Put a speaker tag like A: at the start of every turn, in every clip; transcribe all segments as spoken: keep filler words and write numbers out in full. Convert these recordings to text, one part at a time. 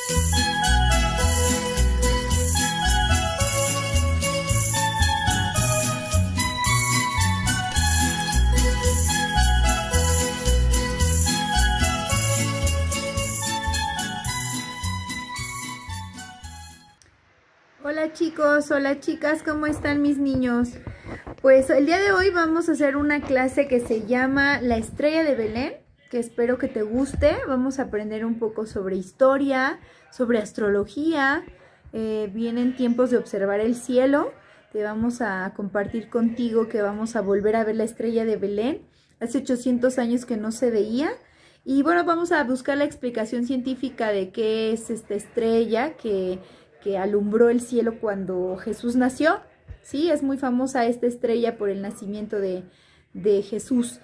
A: Hola chicos, hola chicas, ¿cómo están mis niños? Pues el día de hoy vamos a hacer una clase que se llama La Estrella de Belén, que espero que te guste. Vamos a aprender un poco sobre historia, sobre astrología. Eh, vienen tiempos de observar el cielo. Te vamos a compartir contigo que vamos a volver a ver la Estrella de Belén. Hace ochocientos años que no se veía. Y bueno, vamos a buscar la explicación científica de qué es esta estrella que... que alumbró el cielo cuando Jesús nació. Sí, es muy famosa esta estrella por el nacimiento de, de Jesús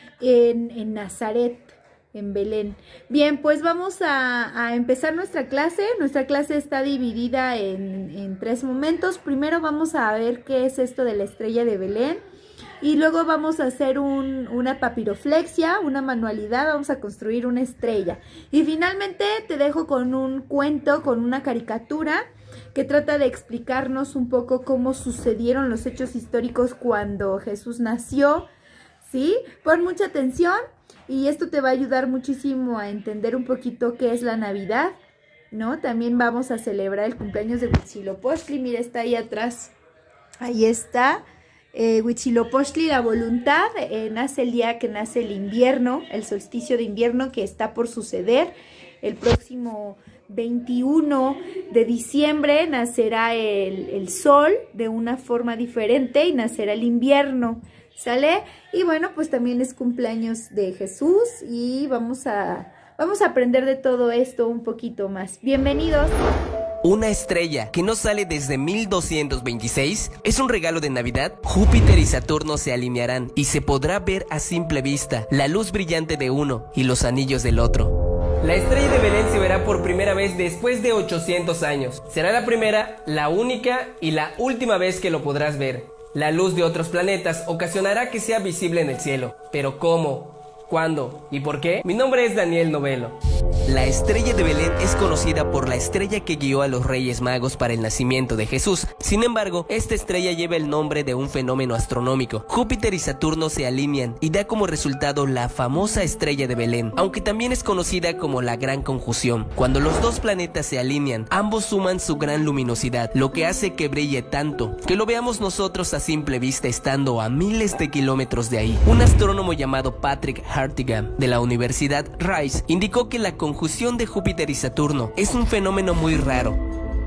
A: en, en Nazaret, en Belén. Bien, pues vamos a, a empezar nuestra clase. Nuestra clase está dividida en, en tres momentos. Primero vamos a ver qué es esto de la estrella de Belén. Y luego vamos a hacer un, una papiroflexia, una manualidad, vamos a construir una estrella. Y finalmente te dejo con un cuento, con una caricatura que trata de explicarnos un poco cómo sucedieron los hechos históricos cuando Jesús nació, ¿sí? Pon mucha atención y esto te va a ayudar muchísimo a entender un poquito qué es la Navidad, ¿no? También vamos a celebrar el cumpleaños de Huitzilopochtli, mira, está ahí atrás, ahí está. Eh, Huitzilopochtli, la voluntad, eh, nace el día que nace el invierno, el solsticio de invierno que está por suceder. El próximo veintiuno de diciembre nacerá el, el sol de una forma diferente y nacerá el invierno, ¿sale? Y bueno, pues también es cumpleaños de Jesús y vamos a, vamos a aprender de todo esto un poquito más. Bienvenidos.
B: Una estrella que no sale desde mil doscientos veintiséis es un regalo de Navidad. Júpiter y Saturno se alinearán y se podrá ver a simple vista la luz brillante de uno y los anillos del otro. La estrella de Belén se verá por primera vez después de ochocientos años. Será la primera, la única y la última vez que lo podrás ver. La luz de otros planetas ocasionará que sea visible en el cielo. ¿Pero cómo? ¿Cuándo? ¿Y por qué? Mi nombre es Daniel Novelo. La estrella de Belén es conocida por la estrella que guió a los Reyes Magos para el nacimiento de Jesús. Sin embargo, esta estrella lleva el nombre de un fenómeno astronómico. Júpiter y Saturno se alinean y da como resultado la famosa estrella de Belén, aunque también es conocida como la Gran Conjunción. Cuando los dos planetas se alinean, ambos suman su gran luminosidad, lo que hace que brille tanto, que lo veamos nosotros a simple vista estando a miles de kilómetros de ahí. Un astrónomo llamado Patrick Hartigan, de la Universidad Rice, indicó que la conjunción de Júpiter y Saturno es un fenómeno muy raro,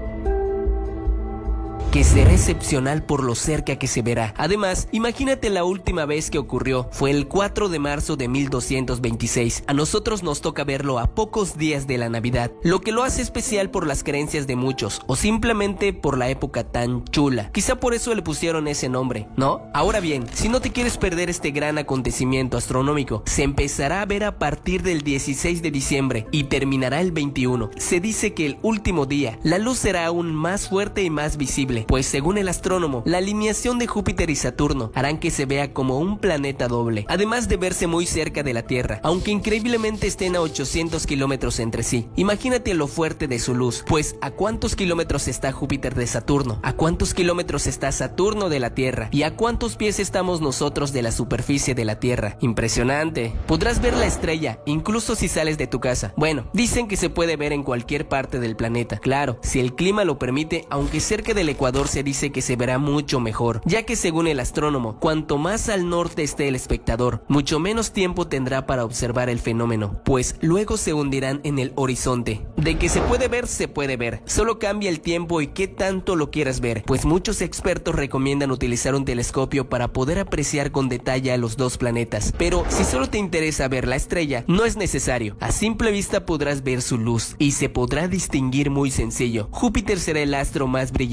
B: que será excepcional por lo cerca que se verá. Además, imagínate la última vez que ocurrió, fue el cuatro de marzo de mil doscientos veintiséis. A nosotros nos toca verlo a pocos días de la Navidad, lo que lo hace especial por las creencias de muchos, o simplemente por la época tan chula. Quizá por eso le pusieron ese nombre, ¿no? Ahora bien, si no te quieres perder este gran acontecimiento astronómico, se empezará a ver a partir del dieciséis de diciembre y terminará el veintiuno. Se dice que el último día, la luz será aún más fuerte y más visible, pues según el astrónomo, la alineación de Júpiter y Saturno harán que se vea como un planeta doble, además de verse muy cerca de la Tierra, aunque increíblemente estén a ochocientos kilómetros entre sí. Imagínate lo fuerte de su luz, pues ¿a cuántos kilómetros está Júpiter de Saturno? ¿A cuántos kilómetros está Saturno de la Tierra? ¿Y a cuántos pies estamos nosotros de la superficie de la Tierra? Impresionante. Podrás ver la estrella, incluso si sales de tu casa. Bueno, dicen que se puede ver en cualquier parte del planeta, claro, si el clima lo permite, aunque cerca del Ecuador se dice que se verá mucho mejor, ya que según el astrónomo, cuanto más al norte esté el espectador, mucho menos tiempo tendrá para observar el fenómeno, pues luego se hundirán en el horizonte. De que se puede ver, se puede ver, solo cambia el tiempo y qué tanto lo quieras ver, pues muchos expertos recomiendan utilizar un telescopio para poder apreciar con detalle a los dos planetas, pero si solo te interesa ver la estrella, no es necesario, a simple vista podrás ver su luz, y se podrá distinguir muy sencillo. Júpiter será el astro más brillante en el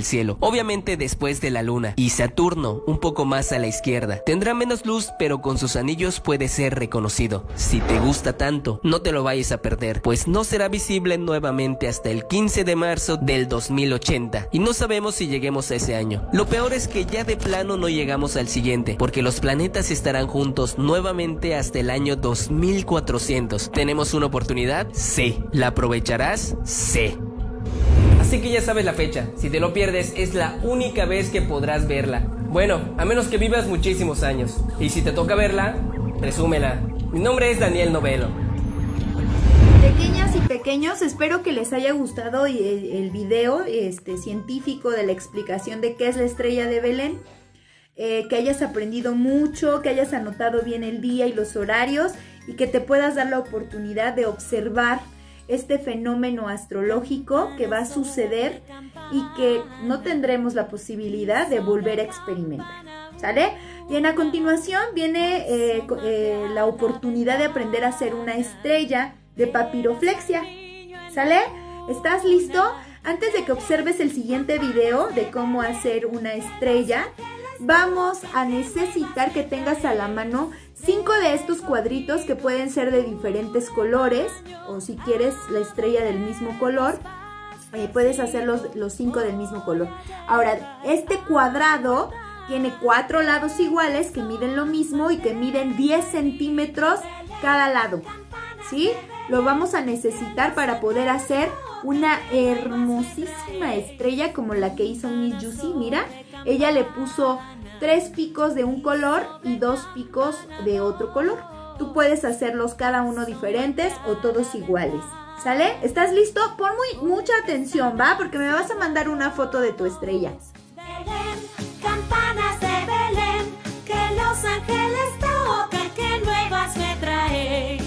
B: el cielo, obviamente después de la luna, y Saturno un poco más a la izquierda. Tendrá menos luz, pero con sus anillos puede ser reconocido. Si te gusta tanto, no te lo vayas a perder, pues no será visible nuevamente hasta el quince de marzo del dos mil ochenta, y no sabemos si lleguemos a ese año. Lo peor es que ya de plano no llegamos al siguiente, porque los planetas estarán juntos nuevamente hasta el año dos mil cuatrocientos. ¿Tenemos una oportunidad? Sí. ¿La aprovecharás? Sí. Así que ya sabes la fecha. Si te lo pierdes, es la única vez que podrás verla. Bueno, a menos que vivas muchísimos años. Y si te toca verla, presúmela. Mi nombre es Daniel Novelo.
A: Pequeñas y pequeños, espero que les haya gustado el, el video este, científico de la explicación de qué es la estrella de Belén. Eh, que hayas aprendido mucho, que hayas anotado bien el día y los horarios y que te puedas dar la oportunidad de observar este fenómeno astrológico que va a suceder y que no tendremos la posibilidad de volver a experimentar, ¿sale? Bien, a continuación viene eh, eh, la oportunidad de aprender a hacer una estrella de papiroflexia, ¿sale? ¿Estás listo? Antes de que observes el siguiente video de cómo hacer una estrella, vamos a necesitar que tengas a la mano cinco de estos cuadritos que pueden ser de diferentes colores, o si quieres la estrella del mismo color, eh, puedes hacer los, los cinco del mismo color. Ahora, este cuadrado tiene cuatro lados iguales que miden lo mismo y que miden diez centímetros cada lado, ¿sí? Lo vamos a necesitar para poder hacer una hermosísima estrella como la que hizo Miss Juicy. Mira, ella le puso tres picos de un color y dos picos de otro color. Tú puedes hacerlos cada uno diferentes o todos iguales, ¿sale? ¿Estás listo? Pon muy, mucha atención, ¿va? Porque me vas a mandar una foto de tu estrella.
C: Belén, campanas de Belén, que los ángeles tocan, que nuevas me traéis.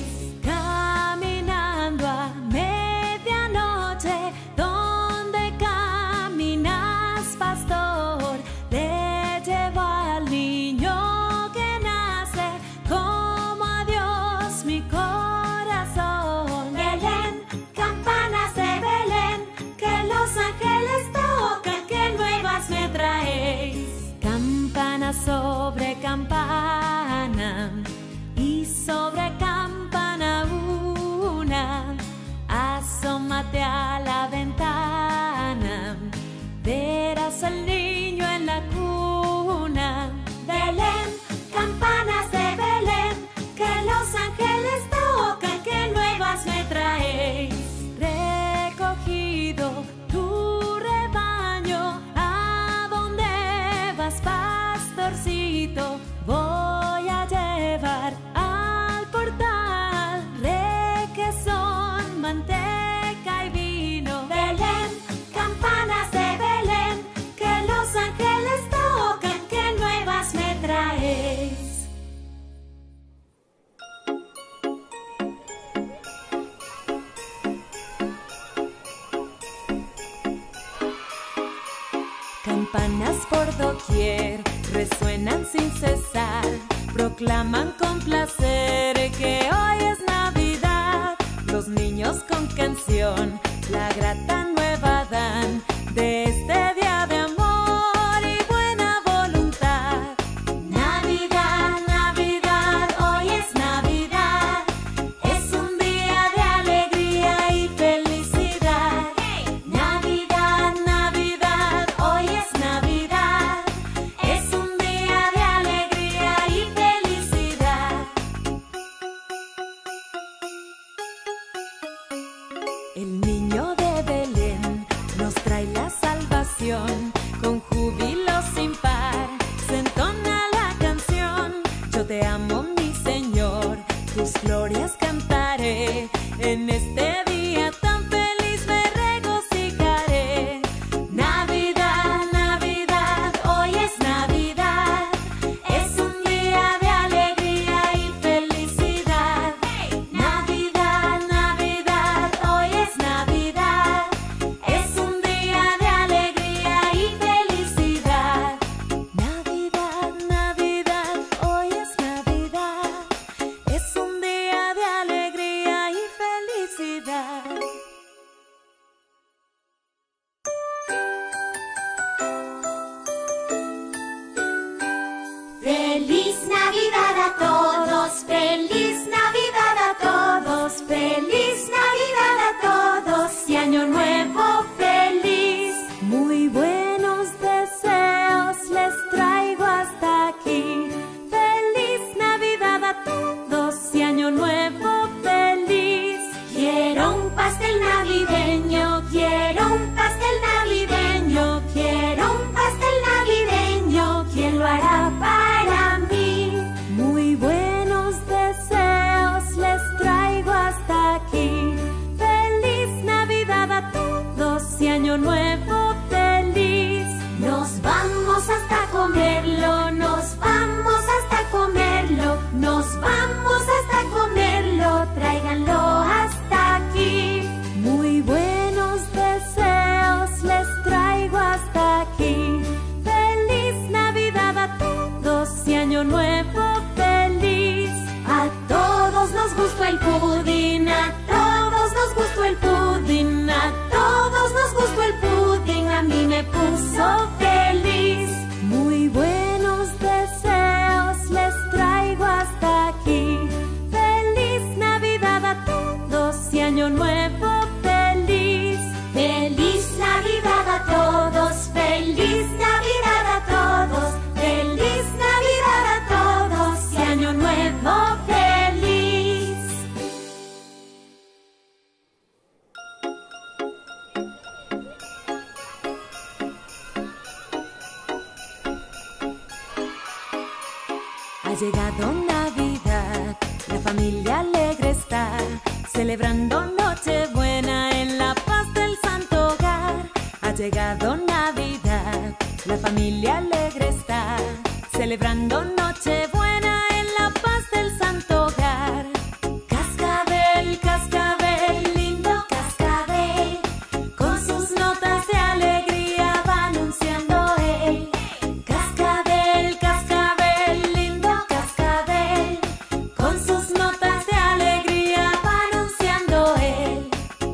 C: Caminando a medianoche, donde caminas, pastor, le llevo al niño que nace, como a Dios mi corazón. Belén, campanas de Belén, que los ángeles tocan, que nuevas me traéis. Campana sobre campana, y sobre campana una, asómate a la ventana, verás al niño en la cuna. Belén, campanas de Belén, que los ángeles tocan, que nuevas me traéis. Recogido tu rebaño, ¿a dónde vas, pastorcito? Voy a llevar al portal requesón, manteca y vino. Belén, campanas de Belén, que los ángeles tocan, que nuevas me traéis. Campanas por doquier resuenan sin cesar, proclaman con placer que hoy es Navidad. Los niños con canción la grata nueva dan de este día de amor y buena voluntad. Navidad, Navidad, hoy es Navidad, es un día de alegría y felicidad. Navidad, Navidad, hoy es Navidad, es un día de alegría y felicidad. El niño de Belén nos trae la salvación. Ha llegado Navidad, la familia alegre está, celebrando Nochebuena en la paz del santo hogar. Ha llegado Navidad, la familia alegre está, celebrando Nochebuena en la paz del santo hogar. Cascabel, cascabel, lindo cascabel, con sus notas de alegría va anunciando él. Cascabel, cascabel, lindo cascabel, con sus notas de alegría va anunciando él.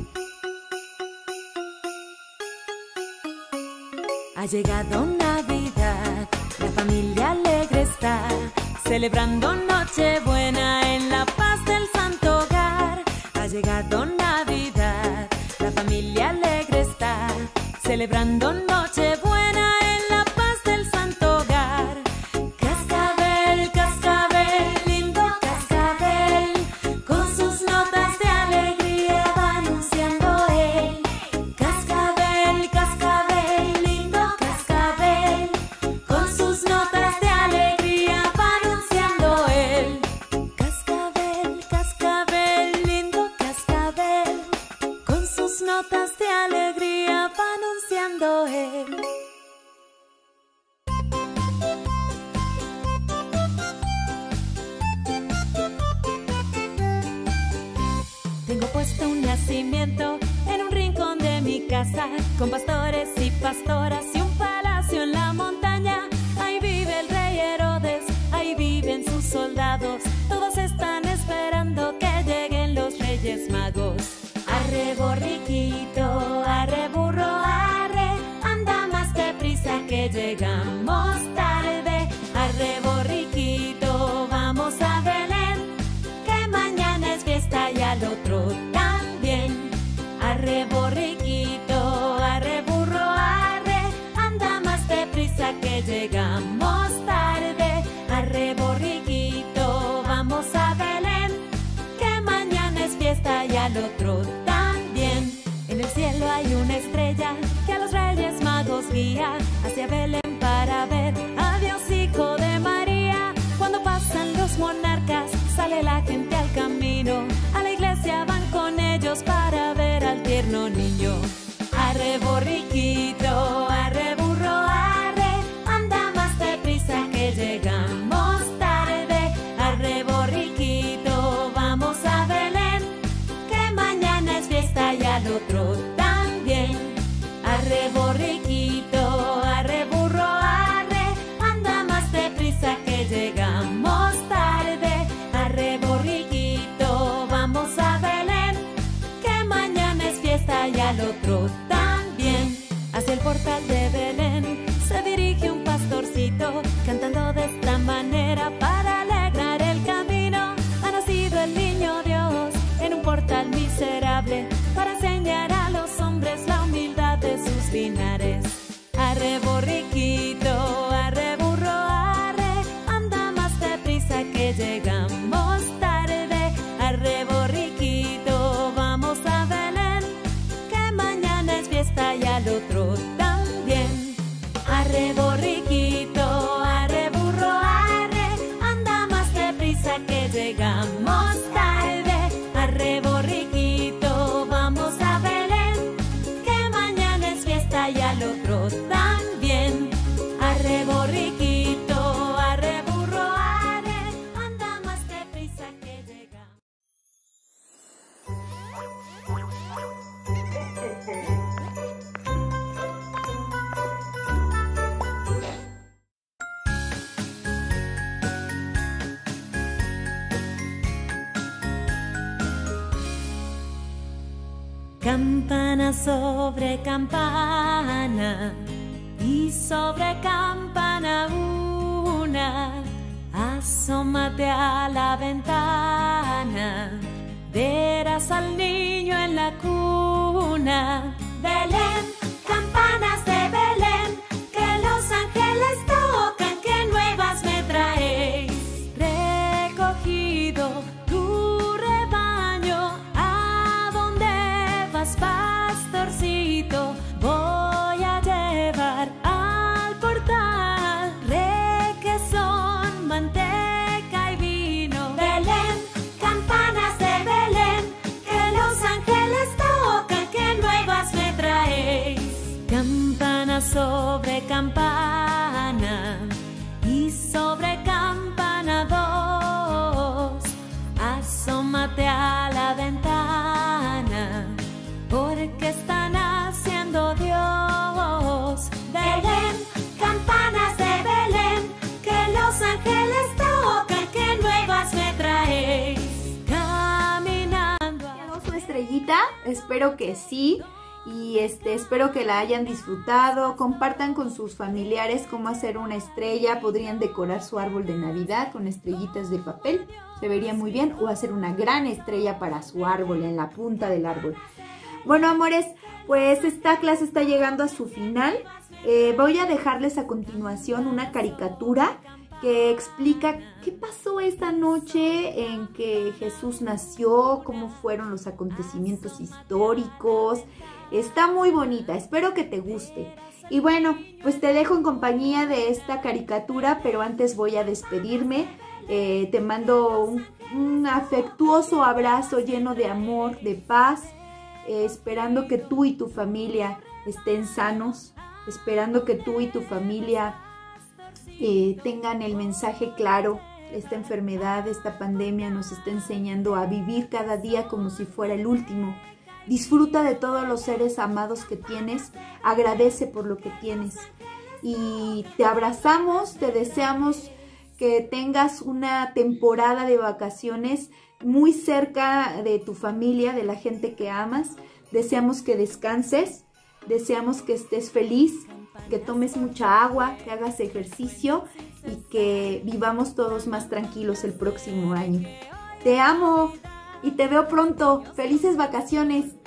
C: Ha llegado Navidad, la familia alegre está, celebrando Nochebuena en la paz del santo hogar. Ha llegado Navidad, la familia alegre está, celebrando Nochebuena en la paz del santo hogar. Cascabel, cascabel, lindo cascabel, con sus notas de alegría va anunciando él. Cascabel, cascabel, lindo cascabel, con sus notas de alegría va anunciando él. Cascabel, cascabel, lindo cascabel, con sus notas de alegría va anunciando él. Tengo puesto un nacimiento en un rincón de mi casa, con pastores y pastoras y un palacio en la montaña. Ahí vive el rey Herodes, ahí viven sus soldados, todos están esperando que lleguen los Reyes Magos. Arre borriquito, arre burro, arre, anda más deprisa que llegamos tarde. Arre borriquito, vamos a Belén, que mañana es fiesta y al otro también. Arre borriquito, arre burro, arre, anda más deprisa que llegamos tarde. Arre borriquito, vamos a Belén, que mañana es fiesta y al otro también. En el cielo hay una estrella que a los Reyes Magos guía hacia Belén para ver a Dios Hijo de María. Cuando pasan los monarcas, sale la gente al camino, a la iglesia van con ellos para ver al tierno niño. Arre borriquito, arre burro, arre, anda más deprisa que llegamos tarde. Arre borriquito, vamos a Belén, que mañana es fiesta y al otro también. Arre borriquito, arre burro, arre, anda más deprisa que llegamos tarde. Arre borriquito, vamos a Belén, que mañana es fiesta y al otro también. Hacia el portal de Belén se dirige un pastorcito, cantando de esta manera para alegrar el camino. Ha nacido el niño Dios en un portal miserable, para enseñar a los hombres la humildad de sus linares. Arre borriquito, arre burro, arre, anda más deprisa que llegamos tarde. Arre borriquito, vamos a Belén, que mañana es fiesta y al otro también. Arre borriquito, arre burro, arre, anda más deprisa que llegamos tarde. Arre borriquito, vamos a Belén, que mañana es fiesta y al otro también. Arre borriquito, arre burro, arre, anda más deprisa que llegamos. Campana sobre campana y sobre campana una, asómate a la ventana, verás al niño en la cuna. Belén, campanas de Belén, que los ángeles tocan, que nuevas me traéis. Recogido tu rebaño, ¿a dónde vas, pastorcito? Voy a llevar al portal requesón, manteca sobre campana y sobre campana dos. Asómate a la ventana, porque están haciendo Dios. Belén, campanas de Belén, que los ángeles tocan, que nuevas me traéis. Caminando.
A: ¿Llegó su estrellita? Espero que sí. Y este, espero que la hayan disfrutado. Compartan con sus familiares cómo hacer una estrella. Podrían decorar su árbol de Navidad con estrellitas de papel. Se vería muy bien. O hacer una gran estrella para su árbol, en la punta del árbol. Bueno, amores, pues esta clase está llegando a su final. Eh, voy a dejarles a continuación una caricatura que explica qué pasó esta noche en que Jesús nació, cómo fueron los acontecimientos históricos. Está muy bonita, espero que te guste. Y bueno, pues te dejo en compañía de esta caricatura, pero antes voy a despedirme. Eh, te mando un, un afectuoso abrazo lleno de amor, de paz, eh, esperando que tú y tu familia estén sanos, esperando que tú y tu familia eh, tengan el mensaje claro. Esta enfermedad, esta pandemia nos está enseñando a vivir cada día como si fuera el último. Disfruta de todos los seres amados que tienes, agradece por lo que tienes. Y te abrazamos, te deseamos que tengas una temporada de vacaciones muy cerca de tu familia, de la gente que amas. Deseamos que descanses, deseamos que estés feliz, que tomes mucha agua, que hagas ejercicio y que vivamos todos más tranquilos el próximo año. Te amo y te veo pronto. ¡Felices vacaciones!